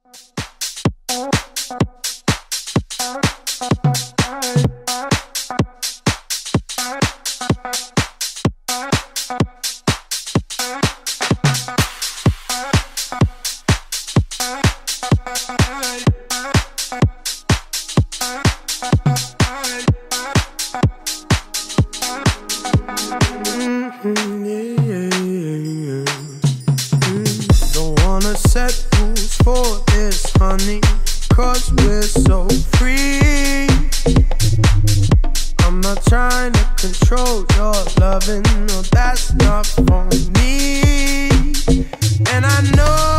Don't wanna set rules for this, honey, 'cause we're so free. I'm not trying to control your loving, no, that's not for me. And I know